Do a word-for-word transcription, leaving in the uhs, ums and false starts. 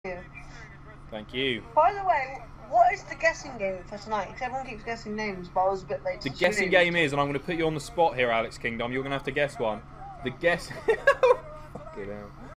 Thank you. By the way, what is the guessing game for tonight? Because everyone keeps guessing names, but I was a bit late. The guessing game is, and I'm going to put you on the spot here, Alex Kingdom. You're going to have to guess one. The guess. Fucking hell.